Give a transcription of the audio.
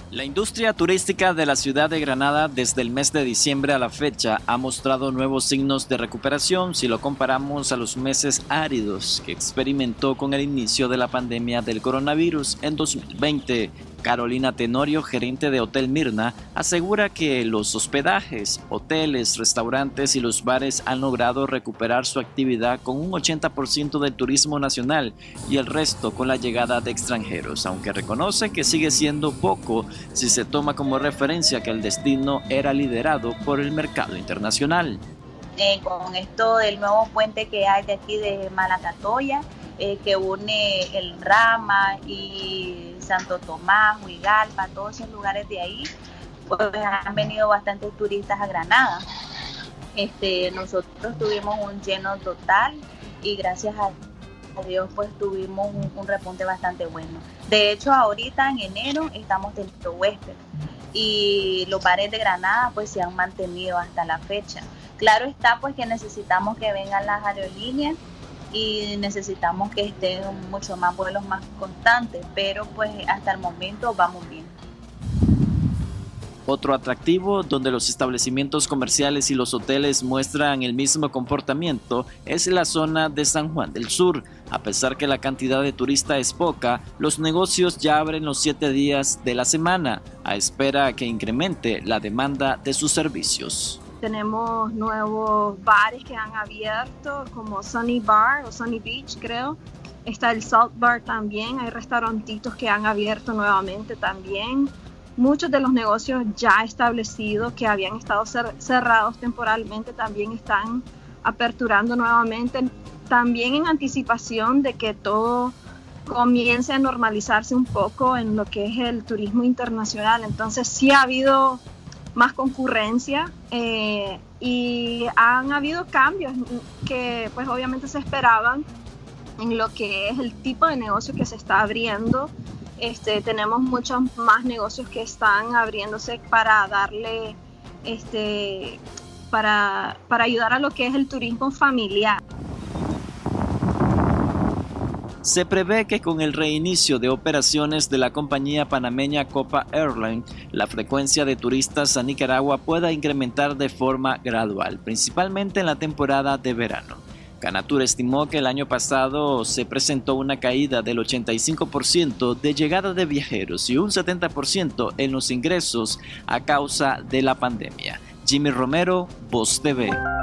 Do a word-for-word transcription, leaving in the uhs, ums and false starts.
La industria turística de la ciudad de Granada desde el mes de diciembre a la fecha ha mostrado nuevos signos de recuperación si lo comparamos a los meses áridos que experimentó con el inicio de la pandemia del coronavirus en dos mil veinte. Carolina Tenorio, gerente de Hotel Mirna, asegura que los hospedajes, hoteles, restaurantes y los bares han logrado recuperar su actividad con un ochenta por ciento del turismo nacional y el resto con la llegada de extranjeros, aunque reconoce que sigue siendo poco si se toma como referencia que el destino era liderado por el mercado internacional. Eh, con esto del nuevo puente que hay de aquí de Malacatoya, eh, que une el Rama y Santo Tomás, Huigalpa, todos esos lugares de ahí, pues han venido bastantes turistas a Granada. Este, nosotros tuvimos un lleno total y gracias a Dios pues tuvimos un, un repunte bastante bueno. De hecho, ahorita en enero estamos teniendo huéspedes y los bares de Granada pues se han mantenido hasta la fecha. Claro está pues que necesitamos que vengan las aerolíneas y necesitamos que estén mucho más vuelos más constantes, pero pues hasta el momento vamos bien. Otro atractivo donde los establecimientos comerciales y los hoteles muestran el mismo comportamiento es la zona de San Juan del Sur. A pesar que la cantidad de turistas es poca, los negocios ya abren los siete días de la semana, a espera que incremente la demanda de sus servicios. Tenemos nuevos bares que han abierto, como Sunny Bar o Sunny Beach, creo. Está el Salt Bar también, hay restaurantitos que han abierto nuevamente también. Muchos de los negocios ya establecidos que habían estado cer- cerrados temporalmente también están aperturando nuevamente, también en anticipación de que todo comience a normalizarse un poco en lo que es el turismo internacional. Entonces sí ha habido más concurrencia eh, y han habido cambios que pues obviamente se esperaban en lo que es el tipo de negocio que se está abriendo. Este, tenemos muchos más negocios que están abriéndose para darle, este, para, para ayudar a lo que es el turismo familiar. Se prevé que con el reinicio de operaciones de la compañía panameña Copa Airlines, la frecuencia de turistas a Nicaragua pueda incrementar de forma gradual, principalmente en la temporada de verano. Canatur estimó que el año pasado se presentó una caída del ochenta y cinco por ciento de llegada de viajeros y un setenta por ciento en los ingresos a causa de la pandemia. Jimmy Romero, Voz T V.